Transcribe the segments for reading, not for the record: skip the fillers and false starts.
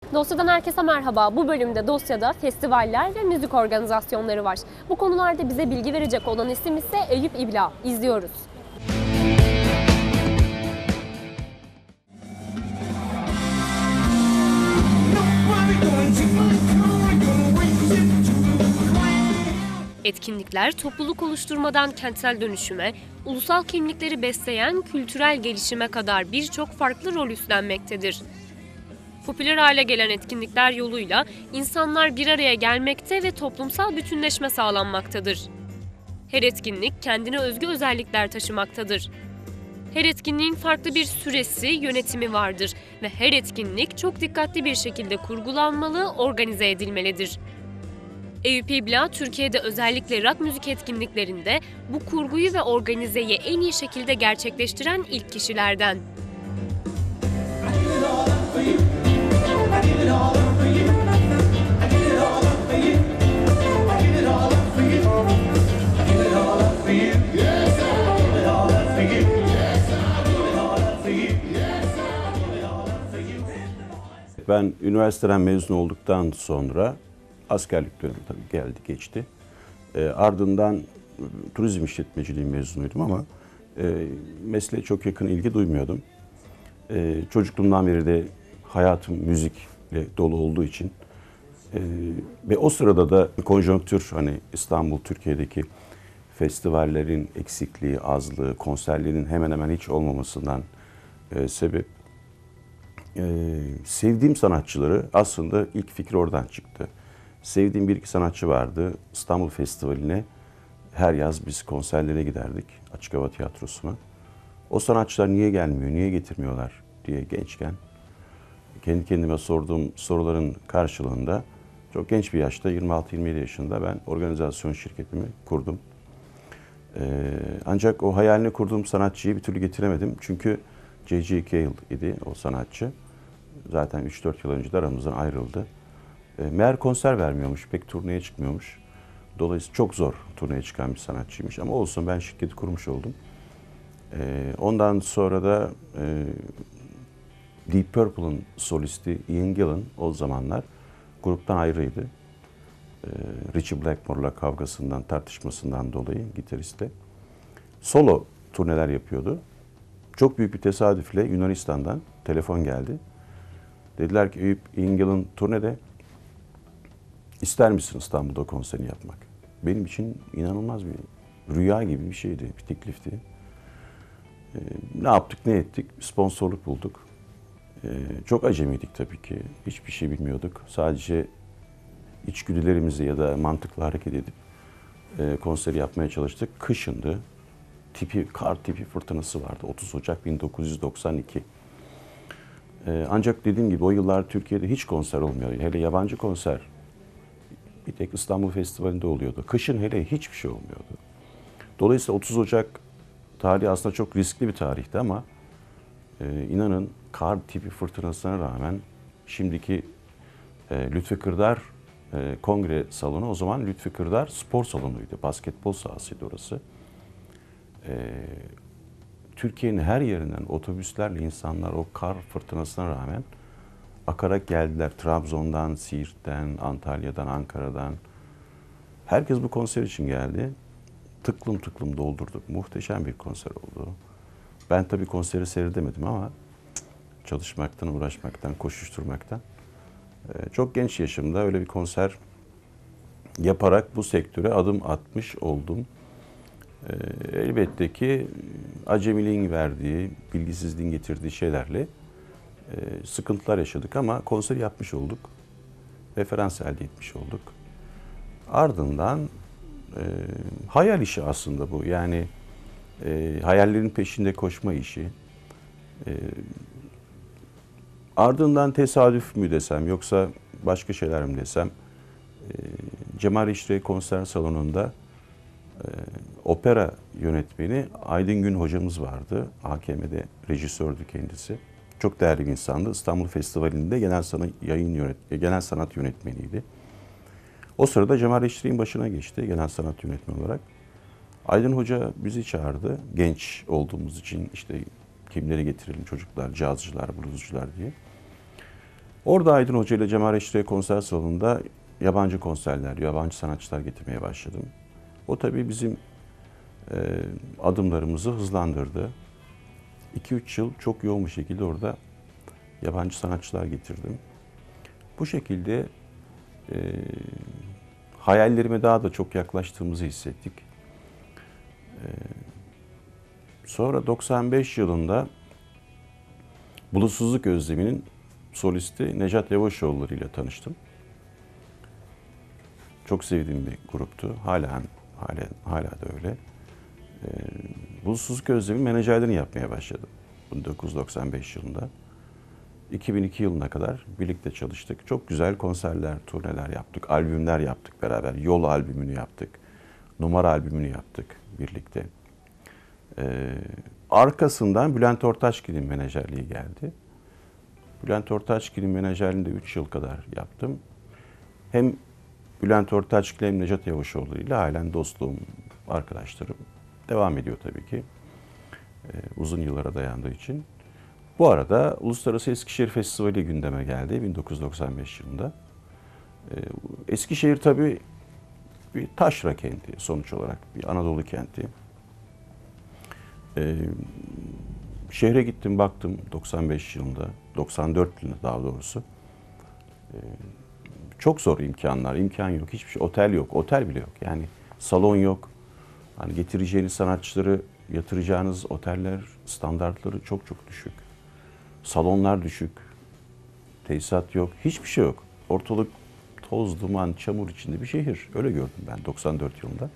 Dosya'dan herkese merhaba. Bu bölümde Dosya'da festivaller ve müzik organizasyonları var. Bu konularda bize bilgi verecek olan isim ise Eyüp İbla. İzliyoruz. Etkinlikler topluluk oluşturmadan kentsel dönüşüme, ulusal kimlikleri besleyen kültürel gelişime kadar birçok farklı rol üstlenmektedir. Popüler hale gelen etkinlikler yoluyla insanlar bir araya gelmekte ve toplumsal bütünleşme sağlanmaktadır. Her etkinlik kendine özgü özellikler taşımaktadır. Her etkinliğin farklı bir süresi, yönetimi vardır ve her etkinlik çok dikkatli bir şekilde kurgulanmalı, organize edilmelidir. Eyüp İbla, Türkiye'de özellikle rock müzik etkinliklerinde bu kurguyu ve organizeyi en iyi şekilde gerçekleştiren ilk kişilerden. Ben üniversiteden mezun olduktan sonra askerlik dönemi tabii geldi geçti. Ardından turizm işletmeciliği mezunuydum ama mesleğe çok yakın ilgi duymuyordum. Çocukluğumdan beri de hayatım müzikle dolu olduğu için ve o sırada da konjonktür, hani İstanbul, Türkiye'deki festivallerin eksikliği, azlığı, konserlerin hemen hemen hiç olmamasından sebep sevdiğim sanatçıları, aslında ilk fikir oradan çıktı. Sevdiğim bir iki sanatçı vardı. İstanbul Festivali'ne her yaz biz konserlere giderdik, Açık Hava Tiyatrosu'na. O sanatçılar niye gelmiyor, niye getirmiyorlar diye gençken kendi kendime sorduğum soruların karşılığında çok genç bir yaşta, 26-27 yaşında ben organizasyon şirketimi kurdum. Ancak o hayalini kurduğum sanatçıyı bir türlü getiremedim. Çünkü J.G. Cale idi o sanatçı. Zaten 3-4 yıl önce de aramızdan ayrıldı. Meğer konser vermiyormuş, pek turneye çıkmıyormuş. Dolayısıyla çok zor turneye çıkan bir sanatçıymış. Ama olsun, ben şirketi kurmuş oldum. Ondan sonra da Deep Purple'ın solisti Ian Gillan o zamanlar gruptan ayrıydı. Ritchie Blackmore'la kavgasından, tartışmasından dolayı gitaristle. Solo turneler yapıyordu. Çok büyük bir tesadüfle Yunanistan'dan telefon geldi. Dediler ki Eyüp, Ian Gillan turnede, ister misin İstanbul'da konserini yapmak? Benim için inanılmaz bir rüya gibi bir şeydi, bir teklifti. Ne yaptık, ne ettik? Sponsorluk bulduk. Çok acemiydik tabii ki. Hiçbir şey bilmiyorduk. Sadece içgüdülerimizle ya da mantıkla hareket edip konseri yapmaya çalıştık. Kışındı. Kar tipi fırtınası vardı. 30 Ocak 1992. Ancak dediğim gibi o yıllar Türkiye'de hiç konser olmuyor. Hele yabancı konser bir tek İstanbul Festivali'nde oluyordu. Kışın hele hiçbir şey olmuyordu. Dolayısıyla 30 Ocak tarihi aslında çok riskli bir tarihti ama inanın kar tipi fırtınasına rağmen şimdiki Lütfi Kırdar Kongre Salonu, o zaman Lütfi Kırdar Spor Salonu'ydu. Basketbol sahasıydı orası. Türkiye'nin her yerinden otobüslerle insanlar o kar fırtınasına rağmen akarak geldiler. Trabzon'dan, Siirt'ten, Antalya'dan, Ankara'dan. Herkes bu konser için geldi. Tıklım tıklım doldurduk. Muhteşem bir konser oldu. Ben tabii konseri seyredemedim ama çalışmaktan, uğraşmaktan, koşuşturmaktan çok genç yaşımda öyle bir konser yaparak bu sektöre adım atmış oldum. Elbette ki acemiliğin verdiği, bilgisizliğin getirdiği şeylerle sıkıntılar yaşadık ama konser yapmış olduk. Referans elde etmiş olduk. Ardından hayal işi aslında bu. Yani hayallerin peşinde koşma işi. Ardından tesadüf mü desem yoksa başka şeyler mi desem, Cemal Reşit Konser Salonu'nda opera yönetmeni Aydın Gün hocamız vardı. AKM'de rejisördü kendisi. Çok değerli bir insandı. İstanbul Festivali'nde genel sanat yönetmeniydi. O sırada Cemal Reşit'in başına geçti genel sanat yönetmeni olarak. Aydın Hoca bizi çağırdı. Genç olduğumuz için işte kimleri getirelim, çocuklar, cazcılar, bluzcular diye. Orada Aydın Hoca ile Cemal Reşit'e konser salonunda yabancı konserler, yabancı sanatçılar getirmeye başladım. O tabii bizim adımlarımızı hızlandırdı. 2-3 yıl çok yoğun bir şekilde orada yabancı sanatçılar getirdim. Bu şekilde hayallerime daha da çok yaklaştığımızı hissettik. Sonra 95 yılında Bulutsuzluk Özlemi'nin solisti Nejat Yavaşoğulları ile tanıştım. Çok sevdiğim bir gruptu. Hala da öyle. Bulutsuzluk Özlemi menajerliğini yapmaya başladım 1995 yılında. 2002 yılına kadar birlikte çalıştık. Çok güzel konserler, turneler yaptık, albümler yaptık beraber. Yol albümünü yaptık, Numara albümünü yaptık birlikte. Arkasından Bülent Ortaçgil'in menajerliği geldi. Bülent Ortaçgil'in menajerliğinde 3 yıl kadar yaptım. Hem Bülent Ortaçgil hem Nejat Yavaşoğlu ile halen dostluğum, arkadaşlarım devam ediyor tabii ki. Uzun yıllara dayandığı için. Bu arada Uluslararası Eskişehir Festivali gündeme geldi 1995 yılında. Eskişehir tabii bir taşra kenti sonuç olarak, bir Anadolu kenti. Şehre gittim, baktım 95 yılında, 94 yılında daha doğrusu. Çok zor imkanlar, imkan yok, hiçbir şey, otel yok, otel bile yok. Yani salon yok. Hani getireceğiniz sanatçıları yatıracağınız oteller standartları çok çok düşük. Salonlar düşük, tesisat yok, hiçbir şey yok. Ortalık toz, duman, çamur içinde bir şehir. Öyle gördüm ben 94 yılında.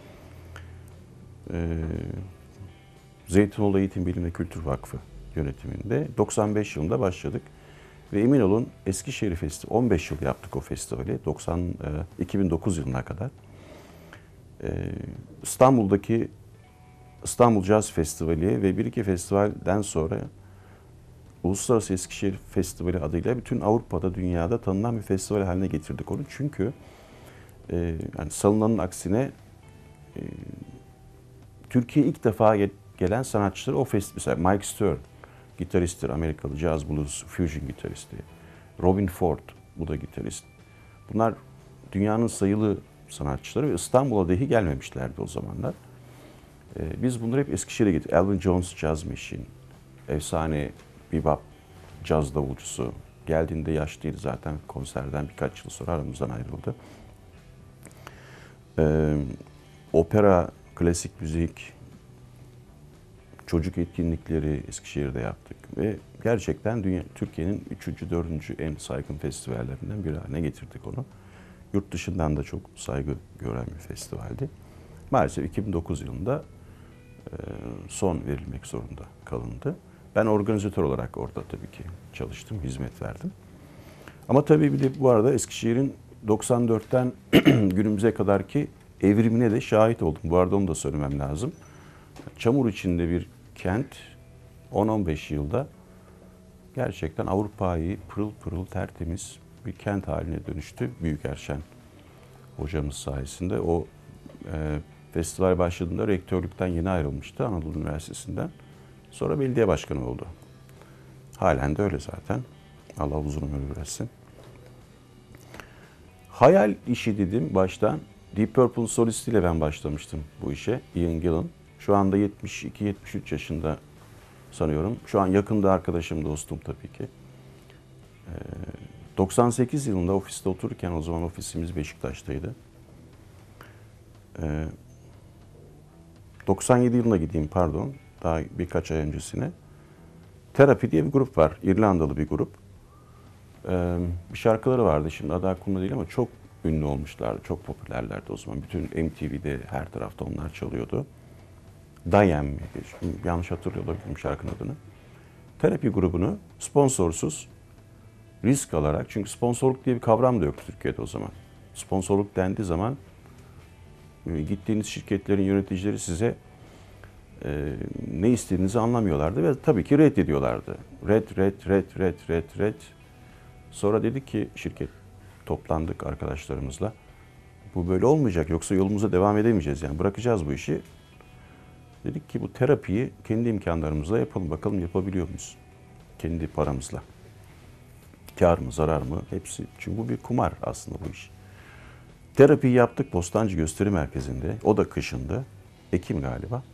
Zeytinoğlu Eğitim Bilim ve Kültür Vakfı yönetiminde 95 yılında başladık. Ve emin olun Eskişehir Festivali, 15 yıl yaptık o festivali, 2009 yılına kadar. İstanbul'daki İstanbul Jazz Festivali ve bir iki festivalden sonra Uluslararası Eskişehir Festivali adıyla bütün Avrupa'da, dünyada tanınan bir festival haline getirdik onu. Çünkü yani salınanın aksine Türkiye'ye ilk defa gelen sanatçıları o festival, mesela Mike Stern, gitaristtir, Amerikalı jazz blues fusion gitaristi. Robin Ford, bu da gitarist. Bunlar dünyanın sayılı sanatçıları ve İstanbul'a dahi gelmemişlerdi o zamanlar. Biz bunları hep Eskişehir'e getirdik. Elvin Jones Jazz Machine, efsane bebop caz davulcusu. Geldiğinde yaşlıydı zaten, konserden birkaç yıl sonra aramızdan ayrıldı. Opera, klasik müzik, çocuk etkinlikleri Eskişehir'de yaptık. Ve gerçekten Türkiye'nin 3. 4. en saygın festivallerinden biri haline getirdik onu. Yurt dışından da çok saygı gören bir festivaldi. Maalesef 2009 yılında son verilmek zorunda kalındı. Ben organizatör olarak orada tabii ki çalıştım, hizmet verdim. Ama tabii bir de bu arada Eskişehir'in 94'ten günümüze kadarki evrimine de şahit oldum. Bu arada onu da söylemem lazım. Çamur içinde bir kent 10-15 yılda gerçekten Avrupa'yı pırıl pırıl tertemiz bir kent haline dönüştü. Büyükerşen hocamız sayesinde. O festival başladığında rektörlükten yeni ayrılmıştı Anadolu Üniversitesi'nden. Sonra belediye başkanı oldu. Halen de öyle zaten. Allah uzun ömür versin. Hayal işi dedim baştan. Deep Purple solistiyle ben başlamıştım bu işe. Ian Gillan. Şu anda 72-73 yaşında sanıyorum. Şu an yakında arkadaşım, dostum tabii ki. 98 yılında ofiste otururken, o zaman ofisimiz Beşiktaş'taydı. 97 yılına gideyim pardon, daha birkaç ay öncesine. Therapy diye bir grup var, İrlandalı bir grup. Bir şarkıları vardı, şimdi adı aklımda değil ama çok ünlü olmuşlardı, çok popülerlerdi o zaman. Bütün MTV'de her tarafta onlar çalıyordu. Diane mi? Yanlış hatırlıyor olabilirim şarkının adını. Terapi grubunu sponsorsuz, risk alarak, çünkü sponsorluk diye bir kavram da yoktu Türkiye'de o zaman. Sponsorluk dendiği zaman gittiğiniz şirketlerin yöneticileri size ne istediğinizi anlamıyorlardı ve tabii ki reddediyorlardı. Red. Sonra dedik ki şirket, toplandık arkadaşlarımızla. Bu böyle olmayacak, yoksa yolumuza devam edemeyeceğiz, yani bırakacağız bu işi. Dedik ki bu terapiyi kendi imkanlarımızla yapalım, bakalım yapabiliyor muyuz? Kendi paramızla. Kar mı, zarar mı? Hepsi. Çünkü bu bir kumar aslında bu iş. Terapiyi yaptık Bostancı Gösteri Merkezi'nde. O da kışında. Ekim galiba.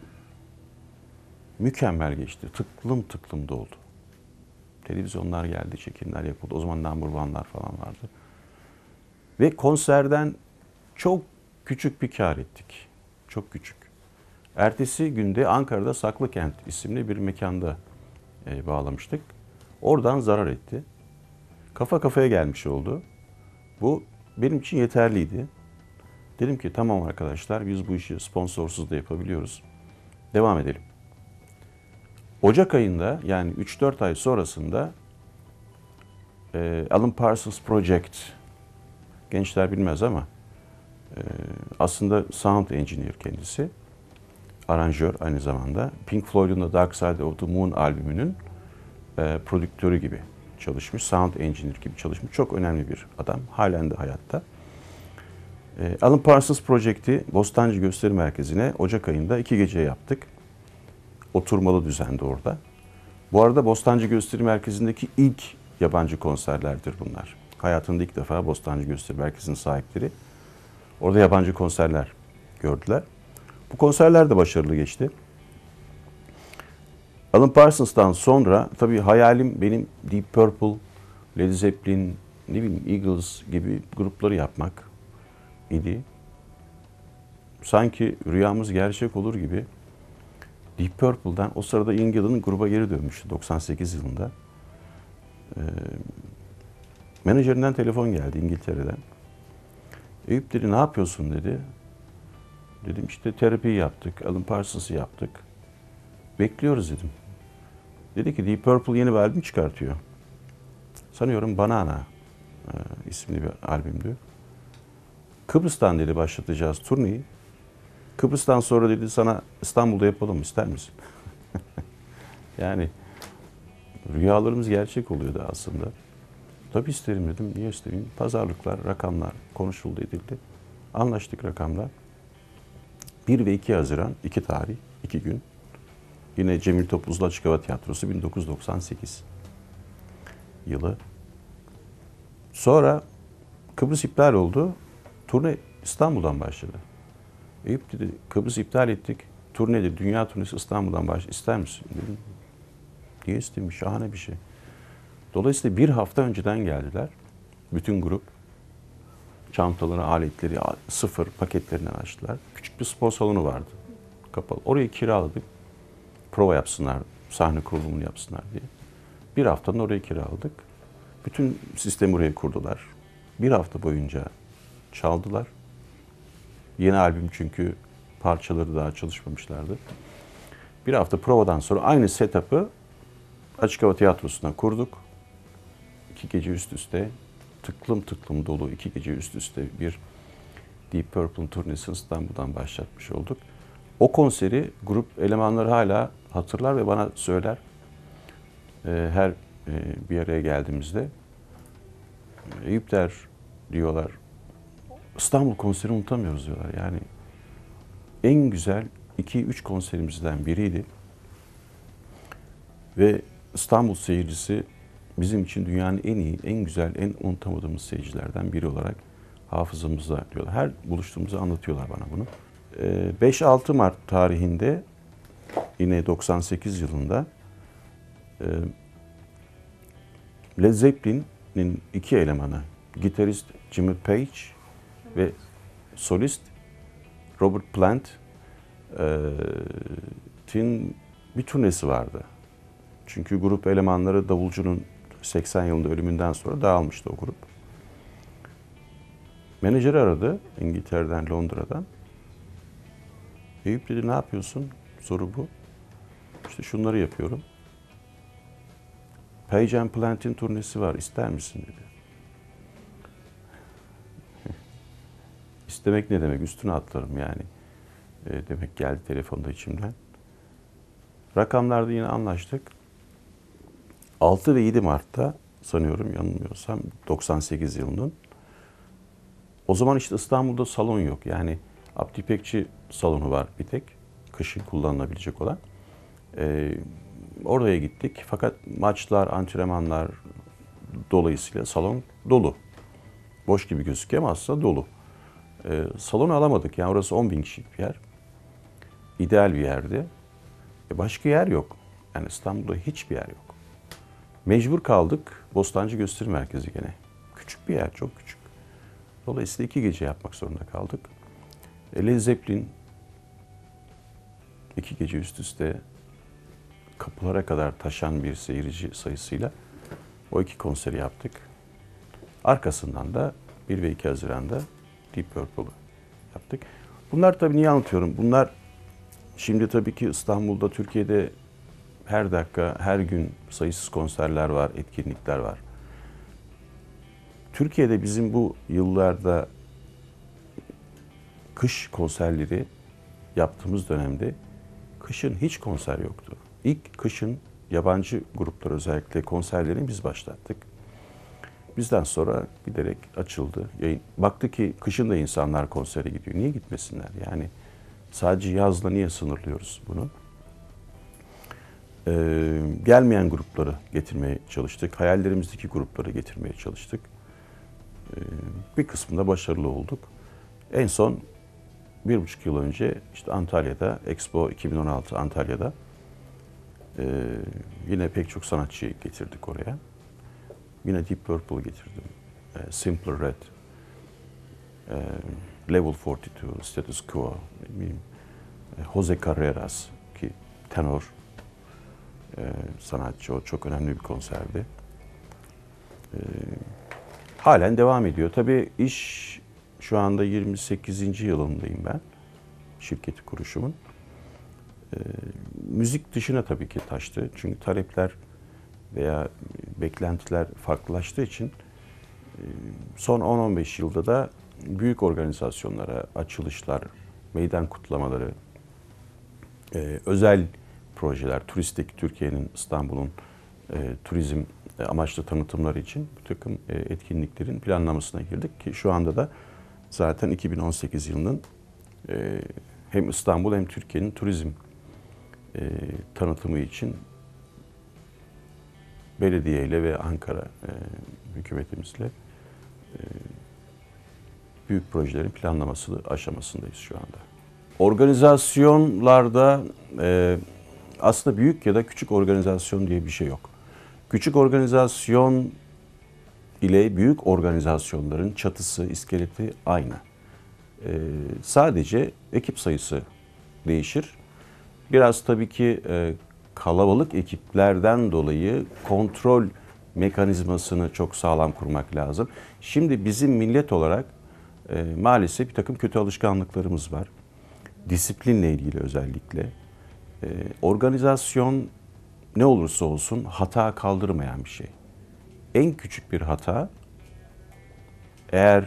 Mükemmel geçti. Tıklım tıklım doldu. Televizyonlar geldi, çekimler yapıldı. O zaman number one'lar falan vardı. Ve konserden çok küçük bir kar ettik. Çok küçük. Ertesi günde Ankara'da Saklıkent isimli bir mekanda bağlamıştık. Oradan zarar etti. Kafa kafaya gelmiş oldu. Bu benim için yeterliydi. Dedim ki tamam arkadaşlar biz bu işi sponsorsuz da yapabiliyoruz. Devam edelim. Ocak ayında yani 3-4 ay sonrasında Alan Parsons Project, gençler bilmez ama aslında sound engineer kendisi. Aranjör aynı zamanda. Pink Floyd'un da Dark Side of the Moon albümünün prodüktörü gibi çalışmış. Sound engineer gibi çalışmış. Çok önemli bir adam. Halen de hayatta. Alan Parsons Project'i Bostancı Gösteri Merkezi'ne Ocak ayında 2 gece yaptık. Oturmalı düzende orada. Bu arada Bostancı Gösteri Merkezi'ndeki ilk yabancı konserlerdir bunlar. Hayatında ilk defa Bostancı Gösteri Merkezi'nin sahipleri orada yabancı konserler gördüler. Bu konserler de başarılı geçti. Alan Parsons'tan sonra tabii hayalim benim Deep Purple, Led Zeppelin, ne bileyim Eagles gibi grupları yapmak idi. Sanki rüyamız gerçek olur gibi Deep Purple'dan o sırada Ian Gillan gruba geri dönmüştü 98 yılında. Menajerinden telefon geldi İngiltere'den. Eyüp dedi ne yapıyorsun dedi. Dedim işte terapiyi yaptık, Alan Parsons'ı yaptık. Bekliyoruz dedim. Dedi ki Deep Purple yeni bir albüm çıkartıyor. Sanıyorum Banana isimli bir albümdü. Kıbrıs'tan dedi başlatacağız turneyi. Kıbrıs'tan sonra dedi sana İstanbul'da yapalım ister misin? Yani rüyalarımız gerçek oluyordu aslında. Tabii isterim dedim. Niye istemeyeyim? Pazarlıklar, rakamlar konuşuldu edildi. Anlaştık rakamlar. 1 ve 2 Haziran, 2 tarih, 2 gün. Yine Cemil Topuzlu Açık Hava Tiyatrosu 1998 yılı. Sonra Kıbrıs iptal oldu. Turne İstanbul'dan başladı. Eyüp dedi Kıbrıs iptal ettik. Turne dedi dünya turnesi İstanbul'dan başladı. İster misin? Dedim. Niye isteyeyim? Şahane bir şey. Dolayısıyla bir hafta önceden geldiler. Bütün grup. Çantaları, aletleri sıfır paketlerinden açtılar. Küçük bir spor salonu vardı. Kapalı. Orayı kiraladık. Prova yapsınlar, sahne kurulumunu yapsınlar diye. Bir haftanın orayı kiraladık. Bütün sistemi oraya kurdular. Bir hafta boyunca çaldılar. Yeni albüm çünkü parçaları daha çalışmamışlardı. Bir hafta provadan sonra aynı setup'ı Açık Hava Tiyatrosu'na kurduk. 2 gece üst üste, tıklım tıklım dolu 2 gece üst üste bir Deep Purple turnesini İstanbul'dan başlatmış olduk. O konseri grup elemanları hala hatırlar ve bana söyler. Her bir araya geldiğimizde Eyüp der diyorlar. İstanbul konserini unutamıyoruz diyorlar. Yani en güzel 2-3 konserimizden biriydi. Ve İstanbul seyircisi bizim için dünyanın en iyi, en güzel, en unutamadığımız seyircilerden biri olarak hafızamızda diyorlar. Her buluştuğumuzda anlatıyorlar bana bunu. 5-6 Mart tarihinde yine 98 yılında Led Zeppelin'in 2 elemanı, gitarist Jimmy Page ve solist Robert Plant'in bir turnesi vardı. Çünkü grup elemanları davulcunun 80 yılında ölümünden sonra dağılmıştı o grup. Menajeri aradı İngiltere'den, Londra'dan. Eyüp dedi ne yapıyorsun? Soru bu. İşte şunları yapıyorum. Page and Plant'in turnesi var, ister misin dedi. İstemek ne demek? Üstüne atlarım yani. Demek geldi telefonda içimden. Rakamlarda yine anlaştık. 6 ve 7 Mart'ta sanıyorum yanılmıyorsam 98 yılının. O zaman işte İstanbul'da salon yok. Yani Abdi İpekçi salonu var bir tek. Kışın kullanılabilecek olan. Oraya gittik. Fakat maçlar, antrenmanlar, Dolayısıyla salon dolu. Boş gibi gözüküyor ama aslında dolu. Salonu alamadık. Yani orası 10.000 kişilik bir yer. İdeal bir yerdi. Başka yer yok. Yani İstanbul'da hiçbir yer yok. Mecbur kaldık. Bostancı Gösteri Merkezi gene. Küçük bir yer, çok küçük. Dolayısıyla 2 gece yapmak zorunda kaldık. Led Zeppelin 2 gece üst üste kapılara kadar taşan bir seyirci sayısıyla o 2 konseri yaptık. Arkasından da 1 ve 2 Haziran'da Deep Purple'ı yaptık. Bunlar tabii niye anlatıyorum? Bunlar şimdi tabii ki İstanbul'da, Türkiye'de her dakika, her gün sayısız konserler var, etkinlikler var. Türkiye'de bizim bu yıllarda kış konserleri yaptığımız dönemde kışın hiç konser yoktu. İlk kışın yabancı gruplar özellikle konserlerini biz başlattık. Bizden sonra giderek açıldı. Baktı ki kışın da insanlar konsere gidiyor. Niye gitmesinler? Yani sadece yazla niye sınırlıyoruz bunu? Gelmeyen grupları getirmeye çalıştık. Hayallerimizdeki grupları getirmeye çalıştık. Bir kısmında başarılı olduk. En son 1,5 yıl önce işte Antalya'da, Expo 2016 Antalya'da yine pek çok sanatçıyı getirdik oraya. Yine Deep Purple getirdim. Simply Red, Level 42, Status Quo, Jose Carreras ki tenor sanatçı, o çok önemli bir konserdi. Halen devam ediyor. Tabii iş şu anda 28. yılındayım ben şirketi kuruşumun. Müzik dışına tabii ki taştı. Çünkü talepler veya beklentiler farklılaştığı için son 10-15 yılda da büyük organizasyonlara, açılışlar, meydan kutlamaları, özel projeler, turistik Türkiye'nin, İstanbul'un turizm amaçlı tanıtımları için bir takım etkinliklerin planlamasına girdik ki şu anda da zaten 2018 yılının hem İstanbul hem Türkiye'nin turizm tanıtımı için belediyeyle ve Ankara hükümetimizle büyük projelerin planlaması aşamasındayız şu anda. Organizasyonlarda aslında büyük ya da küçük organizasyon diye bir şey yok. Küçük organizasyon ile büyük organizasyonların çatısı, iskeleti aynı. Sadece ekip sayısı değişir. Biraz tabii ki kalabalık ekiplerden dolayı kontrol mekanizmasını çok sağlam kurmak lazım. Şimdi bizim millet olarak maalesef bir takım kötü alışkanlıklarımız var. Disiplinle ilgili özellikle. Organizasyon ne olursa olsun hata kaldırmayan bir şey. En küçük bir hata eğer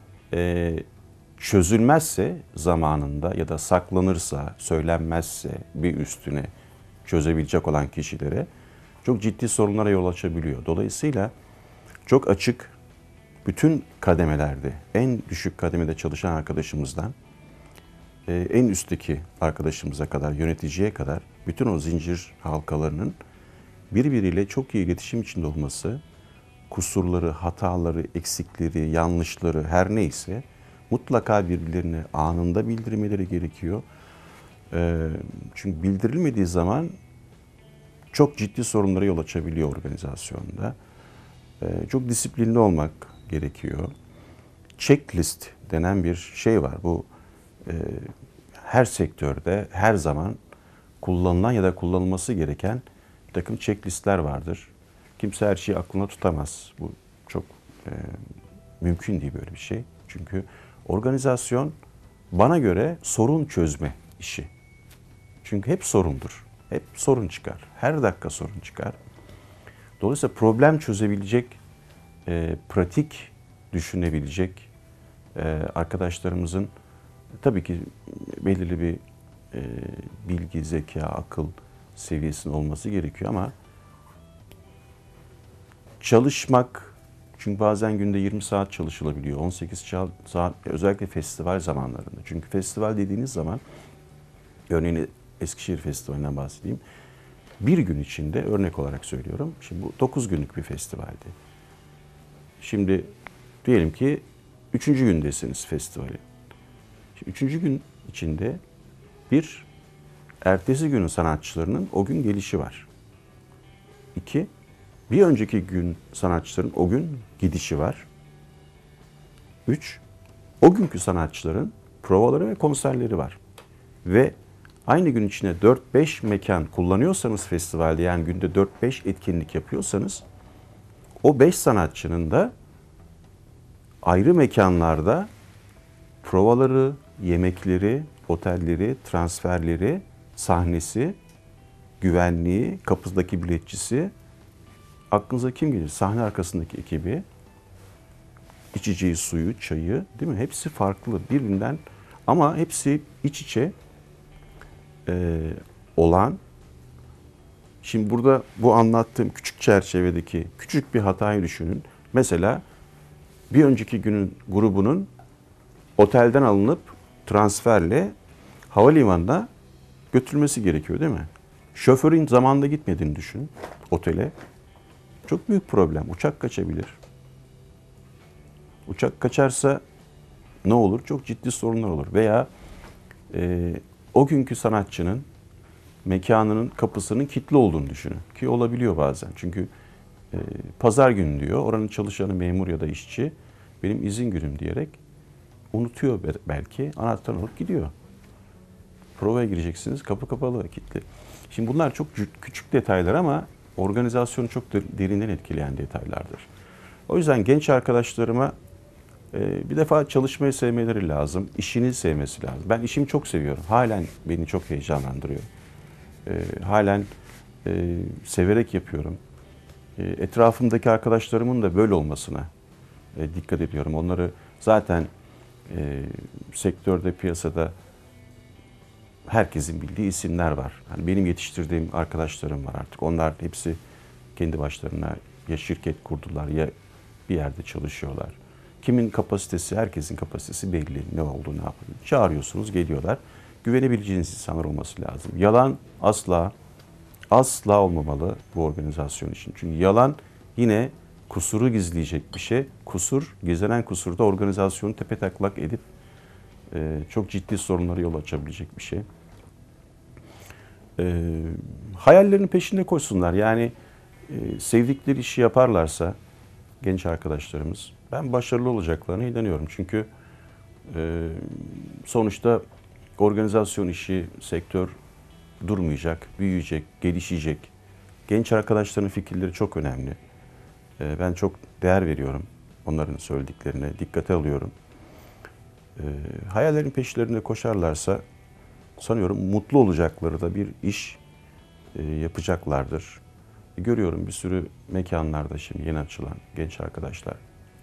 çözülmezse zamanında ya da saklanırsa, söylenmezse bir üstüne çözebilecek olan kişilere çok ciddi sorunlara yol açabiliyor. Dolayısıyla çok açık, bütün kademelerde, en düşük kademede çalışan arkadaşımızdan en üstteki arkadaşımıza kadar, yöneticiye kadar bütün o zincir halkalarının birbiriyle çok iyi iletişim içinde olması, kusurları, hataları, eksikleri, yanlışları her neyse mutlaka birbirlerine anında bildirmeleri gerekiyor. Çünkü bildirilmediği zaman çok ciddi sorunlara yol açabiliyor organizasyonda. Çok disiplinli olmak gerekiyor. Checklist denen bir şey var. Bu her sektörde her zaman kullanılan ya da kullanılması gereken bir takım checklistler vardır. Kimse her şeyi aklına tutamaz. Bu çok mümkün değil böyle bir şey. Çünkü organizasyon bana göre sorun çözme işi. Çünkü hep sorundur. Hep sorun çıkar. Her dakika sorun çıkar. Dolayısıyla problem çözebilecek, pratik düşünebilecek arkadaşlarımızın tabii ki belirli bir bilgi, zeka, akıl seviyesinin olması gerekiyor ama çalışmak, çünkü bazen günde 20 saat çalışılabiliyor, 18 saat özellikle festival zamanlarında. Çünkü festival dediğiniz zaman, örneğin Eskişehir Festivali'nden bahsedeyim. Bir gün içinde örnek olarak söylüyorum, şimdi bu 9 günlük bir festivaldi. Şimdi diyelim ki 3. gündesiniz festivali. Şimdi 3. gün içinde bir, ertesi günün sanatçılarının o gün gelişi var. 2, bir önceki gün sanatçıların o gün gidişi var. 3, o günkü sanatçıların provaları ve konserleri var. Ve aynı gün içinde 4-5 mekan kullanıyorsanız festivalde, yani günde 4-5 etkinlik yapıyorsanız, o 5 sanatçının da ayrı mekanlarda provaları, yemekleri, otelleri, transferleri, sahnesi, güvenliği, kapıdaki biletçisi, aklınıza kim gelir? Sahne arkasındaki ekibi, içeceği suyu, çayı, değil mi? Hepsi farklı birbirinden ama hepsi iç içe olan. Şimdi burada bu anlattığım küçük çerçevedeki küçük bir hatayı düşünün. Mesela bir önceki günün grubunun otelden alınıp transferle havalimanına götürülmesi gerekiyor, değil mi? Şoförün zamanında gitmediğini düşün otele. Çok büyük problem. Uçak kaçabilir. Uçak kaçarsa ne olur? Çok ciddi sorunlar olur. Veya o günkü sanatçının mekanının kapısının kilitli olduğunu düşünün. Ki olabiliyor bazen. Çünkü pazar günü diyor, oranın çalışanı memur ya da işçi, benim izin günüm diyerek unutuyor belki. Anahtarını alıp gidiyor. Provaya gireceksiniz, kapı kapalı, kilitli. Şimdi bunlar çok küçük detaylar ama organizasyonu çok derinden etkileyen detaylardır. O yüzden genç arkadaşlarıma bir defa çalışmayı sevmeleri lazım. İşini sevmesi lazım. Ben işimi çok seviyorum. Halen beni çok heyecanlandırıyor. Halen severek yapıyorum. Etrafımdaki arkadaşlarımın da böyle olmasına dikkat ediyorum. Onları zaten sektörde, piyasada herkesin bildiği isimler var. Yani benim yetiştirdiğim arkadaşlarım var artık. Onlar hepsi kendi başlarına ya şirket kurdular ya bir yerde çalışıyorlar. Kimin kapasitesi, herkesin kapasitesi belli. Ne oldu, ne yapıldı. Çağırıyorsunuz, geliyorlar. Güvenebileceğiniz insanlar olması lazım. Yalan asla olmamalı bu organizasyon için. Çünkü yalan yine kusuru gizleyecek bir şey. Gizlenen kusur da organizasyonu tepetaklak edip çok ciddi sorunlara yol açabilecek bir şey. Hayallerinin peşinde koşsunlar. Yani sevdikleri işi yaparlarsa genç arkadaşlarımız, ben başarılı olacaklarına inanıyorum. Çünkü sonuçta organizasyon işi, sektör durmayacak, büyüyecek, gelişecek. Genç arkadaşların fikirleri çok önemli. Ben çok değer veriyorum onların söylediklerine, dikkate alıyorum. Hayallerin peşlerinde koşarlarsa sanıyorum mutlu olacakları da bir iş yapacaklardır. Görüyorum bir sürü mekanlarda şimdi yeni açılan genç arkadaşlar.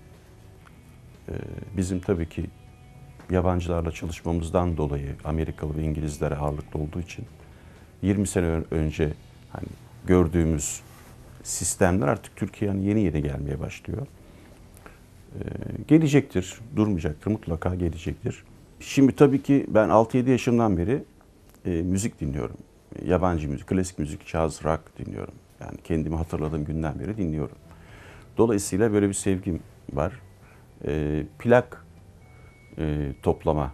Bizim tabii ki yabancılarla çalışmamızdan dolayı Amerikalı ve İngilizlere ağırlıklı olduğu için 20 sene önce hani gördüğümüz sistemler artık Türkiye'nin yeni yeni gelmeye başlıyor. Gelecektir, durmayacaktır, mutlaka gelecektir. Şimdi tabii ki ben 6-7 yaşımdan beri müzik dinliyorum. Yabancı müzik, klasik müzik, caz, rock dinliyorum. Yani kendimi hatırladığım günden beri dinliyorum. Dolayısıyla böyle bir sevgim var. Plak toplama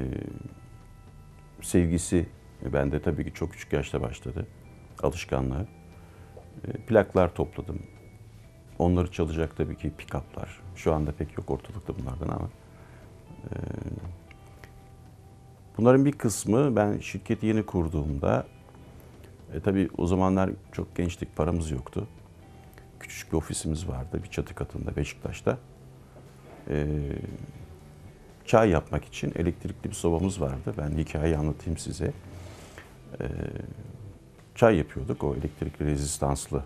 sevgisi bende tabii ki çok küçük yaşta başladı. Alışkanlığı. Plaklar topladım. Onları çalacak tabii ki pick-up'lar. Şu anda pek yok ortalıkta bunlardan ama. Bunların bir kısmı ben şirketi yeni kurduğumda, tabii o zamanlar çok gençtik, paramız yoktu. Küçük bir ofisimiz vardı, bir çatı katında Beşiktaş'ta. Çay yapmak için elektrikli bir sobamız vardı. Ben hikayeyi anlatayım size. Çay yapıyorduk o elektrikli rezistanslı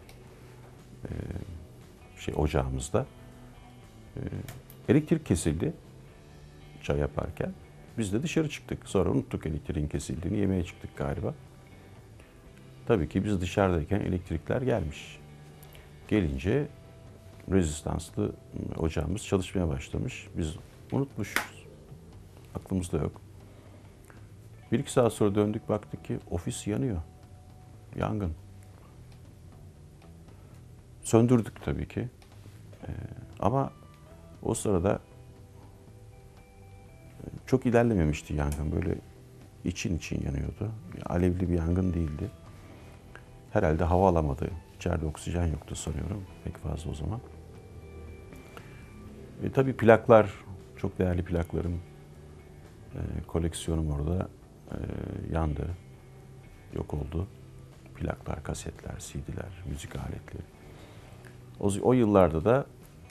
ocağımızda. Elektrik kesildi çay yaparken. Biz de dışarı çıktık. Sonra unuttuk elektriğin kesildiğini, yemeğe çıktık galiba. Tabii ki biz dışarıdayken elektrikler gelmiş. Gelince rezistanslı ocağımız çalışmaya başlamış. Biz unutmuşuz. Aklımızda yok. 1-2 saat sonra döndük, baktık ki ofis yanıyor. Yangın. Söndürdük tabii ki. Ama O sırada çok ilerlememişti yangın. Böyle için yanıyordu. Alevli bir yangın değildi. Herhalde hava alamadı. İçeride oksijen yoktu sanıyorum pek fazla o zaman. Tabii plaklar, çok değerli plaklarım, koleksiyonum orada yandı, yok oldu. Plaklar, kasetler, CD'ler, müzik aletleri. O yıllarda da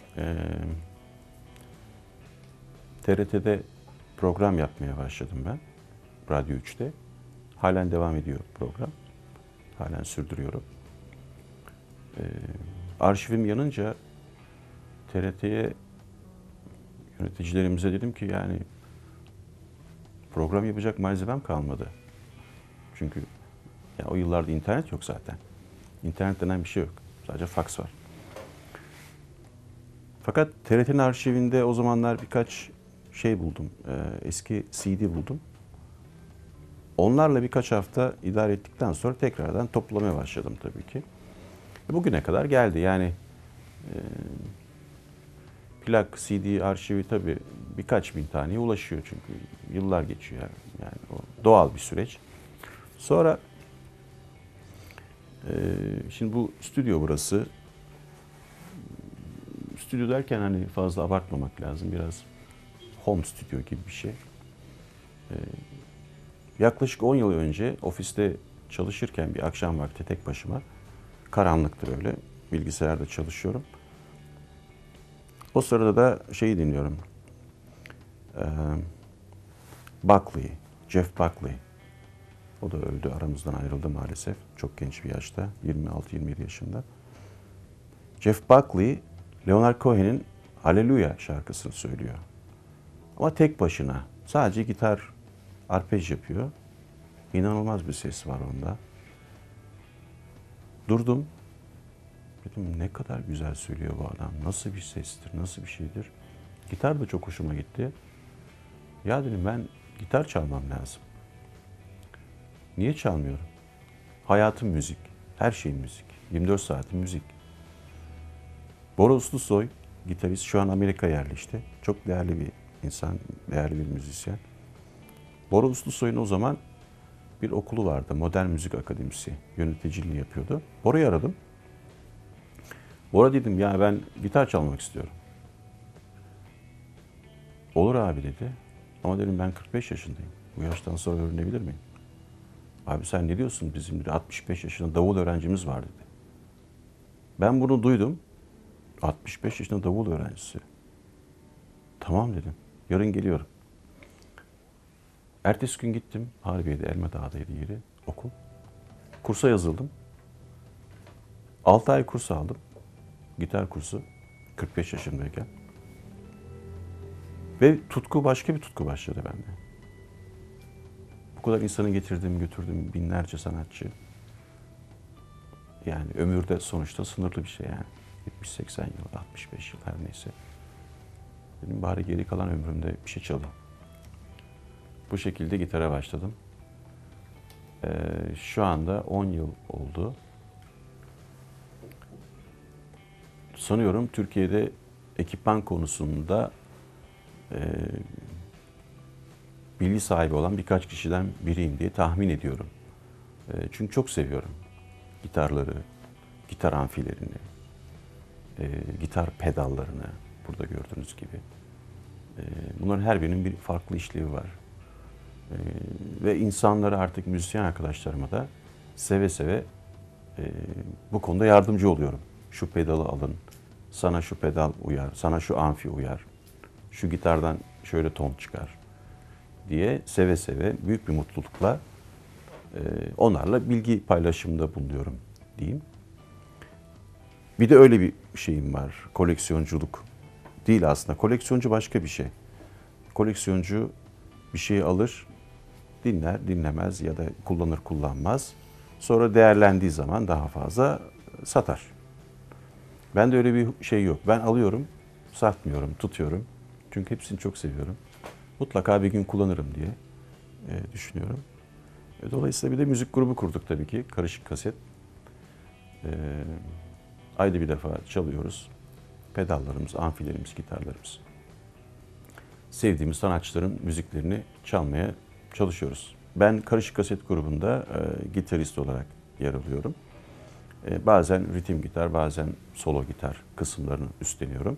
TRT'de program yapmaya başladım ben. Radyo 3'te. Halen devam ediyor program. Halen sürdürüyorum. Arşivim yanınca TRT'ye, yöneticilerimize dedim ki yani program yapacak malzemem kalmadı. Çünkü ya o yıllarda internet yok zaten. İnternet denen bir şey yok. Sadece faks var. Fakat TRT'nin arşivinde o zamanlar birkaç şey buldum. Eski CD buldum. Onlarla birkaç hafta idare ettikten sonra tekrardan toplamaya başladım tabii ki. Bugüne kadar geldi. Yani plak, CD arşivi tabii birkaç bin taneye ulaşıyor çünkü yıllar geçiyor. Yani o doğal bir süreç. Sonra şimdi bu stüdyo burası. Stüdyo derken hani fazla abartmamak lazım. Biraz home stüdyo gibi bir şey. Yaklaşık 10 yıl önce ofiste çalışırken bir akşam vakti tek başıma, karanlıktır öyle, bilgisayarda çalışıyorum. O sırada da şeyi dinliyorum. Buckley, Jeff Buckley. O da öldü, aramızdan ayrıldı maalesef. Çok genç bir yaşta, 26-27 yaşında. Jeff Buckley, Leonard Cohen'in Hallelujah şarkısını söylüyor. Ama tek başına, sadece gitar arpej yapıyor. İnanılmaz bir ses var onda. Durdum. Dedim ne kadar güzel söylüyor bu adam. Nasıl bir sestir, nasıl bir şeydir. Gitar da çok hoşuma gitti. Ya dedim ben gitar çalmam lazım. Niye çalmıyorum? Hayatım müzik. Her şey müzik. 24 saatim müzik. Bora Uslusoy, gitarist, şu an Amerika'ya yerleşti. Çok değerli bir insan, değerli bir müzisyen. Bora Uslusoy'un o zaman bir okulu vardı. Modern Müzik Akademisi. Yöneticiliğini yapıyordu. Bora'yı aradım. Bora dedim ya ben gitar çalmak istiyorum. Olur abi dedi. Ama dedim ben 45 yaşındayım. Bu yaştan sonra öğrenebilir miyim? Abi sen ne diyorsun, bizim dedi, 65 yaşında davul öğrencimiz var dedi. Ben bunu duydum. 65 yaşında davul öğrencisi. Tamam dedim. Yarın geliyorum. Ertesi gün gittim. Harbiye'de, Elmadağ'daydı yeri, okul. Kursa yazıldım. 6 ay kurs aldım. Gitar kursu. 45 yaşındayken. Ve tutku, başka bir tutku başladı bende. Bu kadar insanı getirdim, götürdüm, binlerce sanatçı. Yani ömürde sonuçta sınırlı bir şey yani. 70-80 yıl, 65 yıl her neyse. Dedim bari geri kalan ömrümde bir şey çalayım. Bu şekilde gitara başladım. Şu anda 10 yıl oldu. Sanıyorum Türkiye'de ekipman konusunda bilgi sahibi olan birkaç kişiden biriyim diye tahmin ediyorum. Çünkü çok seviyorum gitarları, gitar amfilerini, gitar pedallarını, burada gördüğünüz gibi. Bunların her birinin bir farklı işlevi var. Ve insanlara, artık müzisyen arkadaşlarıma da seve seve bu konuda yardımcı oluyorum. Şu pedalı alın, sana şu pedal uyar, sana şu amfi uyar, şu gitardan şöyle ton çıkar diye seve seve, büyük bir mutlulukla onlarla bilgi paylaşımında bulunuyorum diyeyim. Bir de öyle bir şeyim var, koleksiyonculuk değil aslında. Koleksiyoncu başka bir şey. Koleksiyoncu bir şeyi alır, dinler, dinlemez ya da kullanır, kullanmaz. Sonra değerlendiği zaman daha fazla satar. Bende öyle bir şey yok. Ben alıyorum, satmıyorum, tutuyorum. Çünkü hepsini çok seviyorum. Mutlaka bir gün kullanırım diye düşünüyorum. Dolayısıyla bir de müzik grubu kurduk tabii ki. Karışık Kaset. Ayda bir defa çalıyoruz. pedallarımız, amfilerimiz, gitarlarımız. Sevdiğimiz sanatçıların müziklerini çalmaya çalışıyoruz. Ben Karışık Kaset grubunda gitarist olarak yer alıyorum. Bazen ritim gitar, bazen solo gitar kısımlarını üstleniyorum.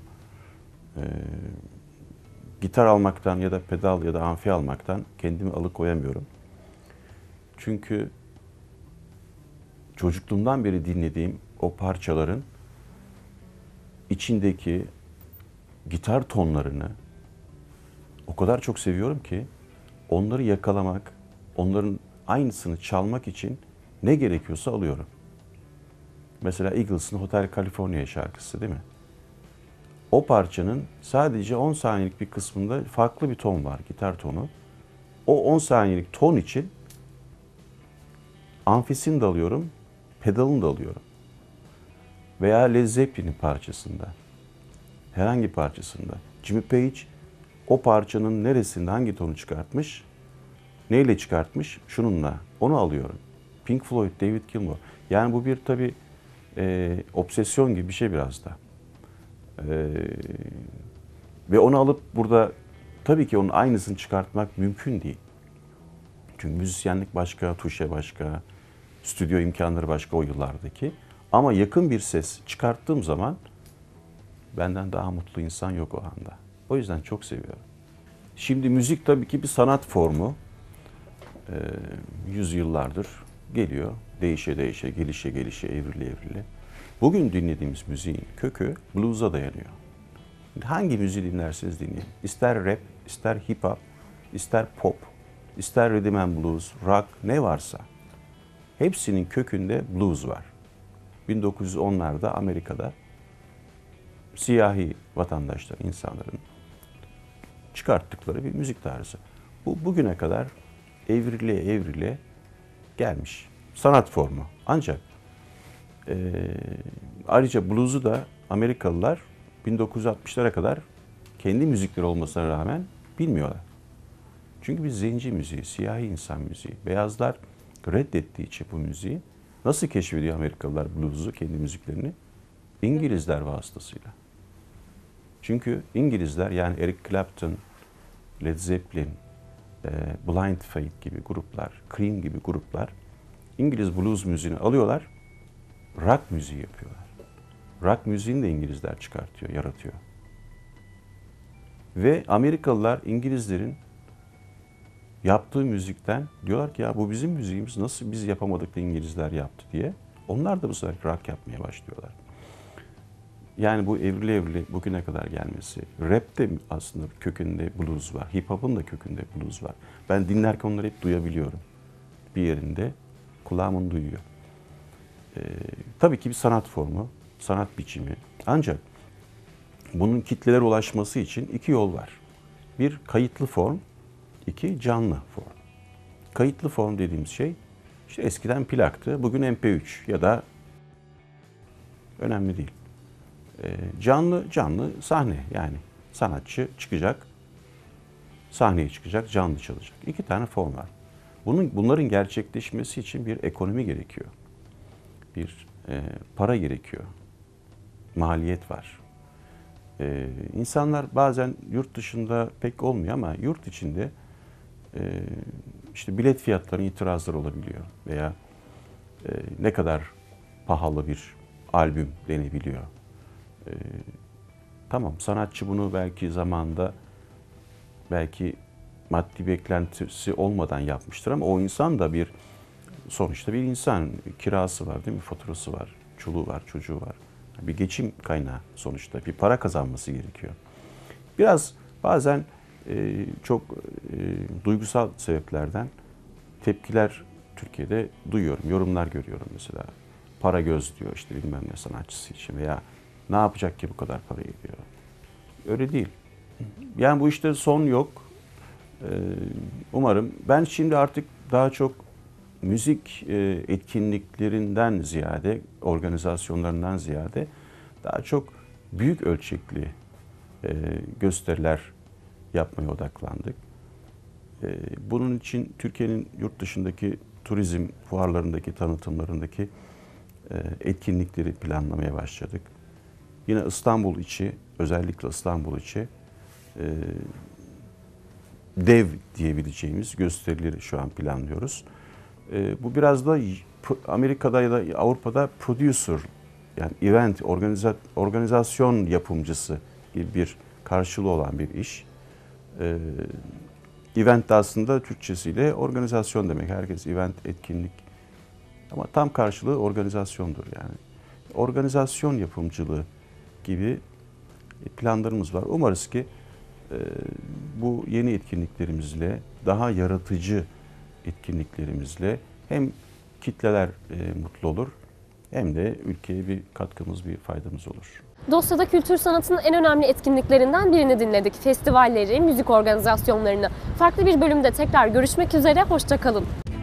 Gitar almaktan ya da pedal ya da amfi almaktan kendimi alıkoyamıyorum. Çünkü çocukluğumdan beri dinlediğim o parçaların içindeki gitar tonlarını o kadar çok seviyorum ki onları yakalamak, onların aynısını çalmak için ne gerekiyorsa alıyorum. Mesela Eagles'ın Hotel California şarkısı değil mi? O parçanın sadece 10 saniyelik bir kısmında farklı bir ton var, gitar tonu. O 10 saniyelik ton için amfisini de alıyorum, pedalını da alıyorum. Veya Led Zeppelin'in parçasında, herhangi parçasında Jimmy Page o parçanın neresinde hangi tonu çıkartmış, neyle çıkartmış, şununla, onu alıyorum. Pink Floyd, David Gilmour. Yani bu bir tabii obsesyon gibi bir şey biraz da. Ve onu alıp burada tabii ki onun aynısını çıkartmak mümkün değil. Çünkü müzisyenlik başka, tuşe başka, stüdyo imkanları başka o yıllardaki. Ama yakın bir ses çıkarttığım zaman benden daha mutlu insan yok o anda. O yüzden çok seviyorum. Şimdi müzik tabii ki bir sanat formu. Yüzyıllardır geliyor. Değişe değişe, gelişe gelişe, evrile evrile. Bugün dinlediğimiz müziğin kökü blues'a dayanıyor. Hangi müziği dinlerseniz dinleyin. İster rap, ister hip hop, ister pop, ister rhythm and blues, rock ne varsa. Hepsinin kökünde blues var. 1910'larda Amerika'da siyahi vatandaşlar, insanların çıkarttıkları bir müzik tarzı. Bu bugüne kadar evrile evrile gelmiş. Sanat formu. Ancak ayrıca blues'u da Amerikalılar 1960'lara kadar kendi müzikleri olmasına rağmen bilmiyorlar. Çünkü biz zenci müziği, siyahi insan müziği, beyazlar reddettiği için bu müziği nasıl keşfediyor Amerikalılar blues'u, kendi müziklerini? İngilizler vasıtasıyla. Çünkü İngilizler yani Eric Clapton, Led Zeppelin, Blind Faith gibi gruplar, Cream gibi gruplar İngiliz blues müziğini alıyorlar, rock müziği yapıyorlar. Rock müziğini de İngilizler çıkartıyor, yaratıyor. Ve Amerikalılar İngilizlerin yaptığı müzikten diyorlar ki ya bu bizim müziğimiz, nasıl biz yapamadık da İngilizler yaptı diye. Onlar da bu sefer rock yapmaya başlıyorlar. Yani bu evrile evrile bugüne kadar gelmesi. Rap'te aslında kökünde blues var. Hip hop'un da kökünde blues var. Ben dinlerken onları hep duyabiliyorum. Bir yerinde kulağımın duyuyor. Tabii ki bir sanat formu, sanat biçimi. Ancak bunun kitlelere ulaşması için iki yol var. Bir kayıtlı form, iki canlı form. Kayıtlı form dediğimiz şey işte eskiden plaktı, bugün MP3 ya da önemli değil. Canlı sahne, yani sanatçı çıkacak, sahneye çıkacak, canlı çalacak. İki tane form var. Bunların gerçekleşmesi için bir ekonomi gerekiyor. Bir para gerekiyor. Maliyet var. İnsanlar bazen yurt dışında pek olmuyor ama yurt içinde işte bilet fiyatlarına itirazlar olabiliyor. Veya ne kadar pahalı bir albüm denebiliyor. Tamam, sanatçı bunu belki zamanında belki maddi beklentisi olmadan yapmıştır ama o insan da sonuçta bir insan. Kirası var değil mi? Faturası var, çoluğu var, çocuğu var. Bir geçim kaynağı sonuçta. Bir para kazanması gerekiyor. Biraz bazen çok duygusal sebeplerden tepkiler Türkiye'de duyuyorum. Yorumlar görüyorum mesela. Para göz diyor işte bilmem ne sanatçısı için veya ne yapacak ki bu kadar parayı diyor. Öyle değil. Yani bu işte son yok. Umarım. Ben şimdi artık daha çok müzik etkinliklerinden ziyade, organizasyonlarından ziyade daha çok büyük ölçekli gösteriler yapmaya odaklandık. Bunun için Türkiye'nin yurt dışındaki turizm fuarlarındaki, tanıtımlarındaki etkinlikleri planlamaya başladık. Yine İstanbul içi, özellikle İstanbul içi dev diyebileceğimiz gösterileri şu an planlıyoruz. Bu biraz da Amerika'da ya da Avrupa'da producer, yani event, organizasyon yapımcısı gibi bir karşılığı olan bir iş. Event de aslında Türkçesiyle organizasyon demek. Herkes event, etkinlik. Ama tam karşılığı organizasyondur yani. Organizasyon yapımcılığı gibi planlarımız var. Umarız ki bu yeni etkinliklerimizle, daha yaratıcı etkinliklerimizle hem kitleler mutlu olur hem de ülkeye bir katkımız, bir faydamız olur. Dosya'da kültür sanatının en önemli etkinliklerinden birini dinledik. Festivalleri, müzik organizasyonlarını. Farklı bir bölümde tekrar görüşmek üzere, hoşça kalın.